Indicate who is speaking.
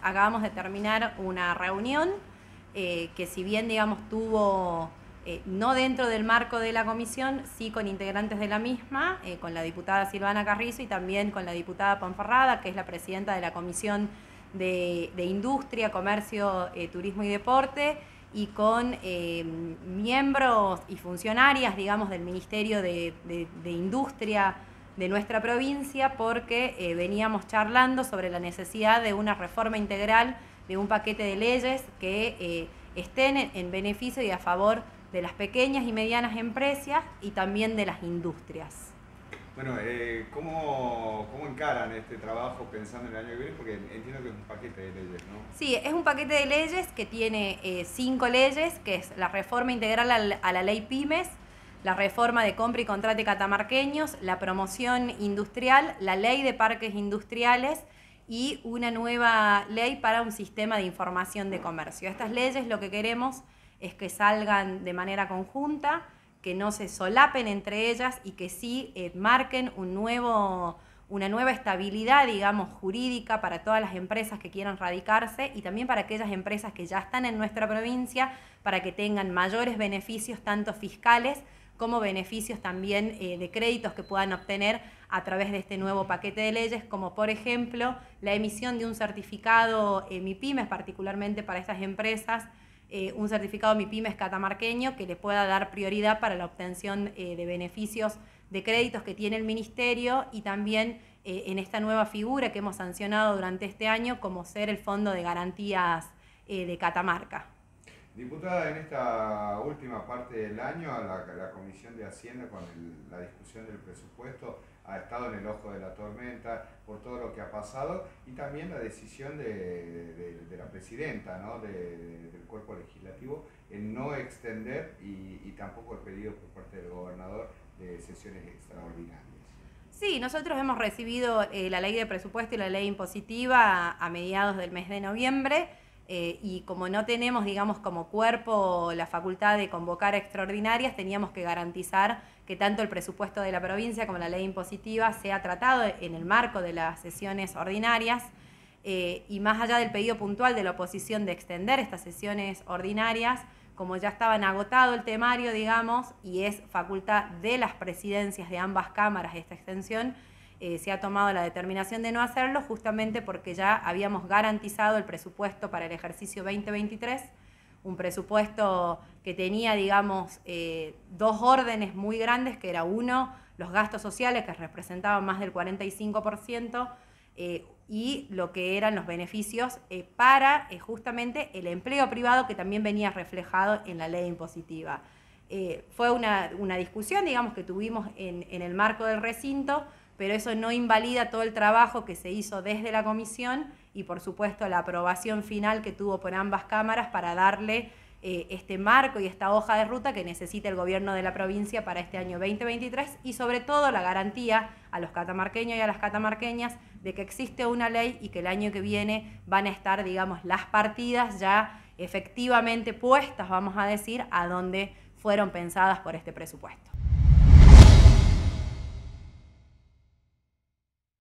Speaker 1: acabamos de terminar una reunión que si bien, digamos, tuvo, no dentro del marco de la comisión, sí con integrantes de la misma, con la diputada Silvana Carrizo y también con la diputada Ponferrada, que es la presidenta de la Comisión de Industria, Comercio, Turismo y Deporte, y con miembros y funcionarias, digamos, del Ministerio de Industria de nuestra provincia, porque veníamos charlando sobre la necesidad de una reforma integral de un paquete de leyes que estén en beneficio y a favor de las pequeñas y medianas empresas y también de las industrias.
Speaker 2: Bueno, ¿cómo encaran este trabajo pensando en el año que viene? Porque entiendo que es un paquete de leyes, ¿no?
Speaker 1: Sí, es un paquete de leyes que tiene 5 leyes, que es la reforma integral a la ley PYMES, la reforma de compra y contrate catamarqueños, la promoción industrial, la ley de parques industriales y una nueva ley para un sistema de información de comercio. Estas leyes lo que queremos es que salgan de manera conjunta, que no se solapen entre ellas y que sí marquen una nueva estabilidad, digamos, jurídica para todas las empresas que quieran radicarse y también para aquellas empresas que ya están en nuestra provincia, para que tengan mayores beneficios, tanto fiscales como beneficios también de créditos que puedan obtener a través de este nuevo paquete de leyes, como por ejemplo la emisión de un certificado MIPYMES, particularmente para estas empresas, un certificado MIPYMES catamarqueño que le pueda dar prioridad para la obtención de beneficios de créditos que tiene el Ministerio y también en esta nueva figura que hemos sancionado durante este año como ser el Fondo de Garantías de Catamarca.
Speaker 2: Diputada, en esta última parte del año, la Comisión de Hacienda con la discusión del presupuesto ha estado en el ojo de la tormenta por todo lo que ha pasado y también la decisión de la presidenta, ¿no? del cuerpo legislativo en no extender y tampoco el pedido por parte del gobernador de sesiones extraordinarias.
Speaker 1: Sí, nosotros hemos recibido la ley de presupuesto y la ley impositiva a mediados del mes de noviembre. Y como no tenemos, digamos, como cuerpo la facultad de convocar extraordinarias, teníamos que garantizar que tanto el presupuesto de la provincia como la ley impositiva sea tratado en el marco de las sesiones ordinarias y más allá del pedido puntual de la oposición de extender estas sesiones ordinarias, como ya estaban agotado el temario, digamos, y es facultad de las presidencias de ambas cámaras esta extensión, se ha tomado la determinación de no hacerlo justamente porque ya habíamos garantizado el presupuesto para el ejercicio 2023, un presupuesto que tenía, digamos, 2 órdenes muy grandes, que era uno, los gastos sociales, que representaban más del 45%, y lo que eran los beneficios para justamente el empleo privado, que también venía reflejado en la ley impositiva. Fue una discusión, digamos, que tuvimos en el marco del recinto, pero eso no invalida todo el trabajo que se hizo desde la comisión y por supuesto la aprobación final que tuvo por ambas cámaras para darle este marco y esta hoja de ruta que necesita el gobierno de la provincia para este año 2023 y sobre todo la garantía a los catamarqueños y a las catamarqueñas de que existe una ley y que el año que viene van a estar, digamos, las partidas ya efectivamente puestas, vamos a decir, a donde fueron pensadas por este presupuesto.